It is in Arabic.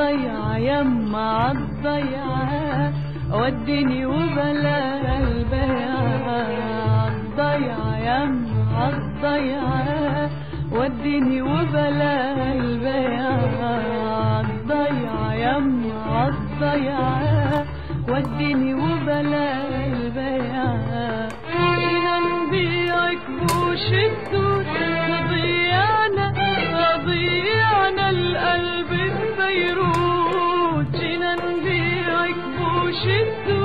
عالضيعة يما عالضيعة وديني وبلا البيعة عالضيعة يما عالضيعة وديني وبلا البيعة عالضيعة يما عالضيعة وديني وبلا البيعة جينا نبيعك بوش الدود ضيعنا القلب ببيروت جينا نبيعك بوش الدود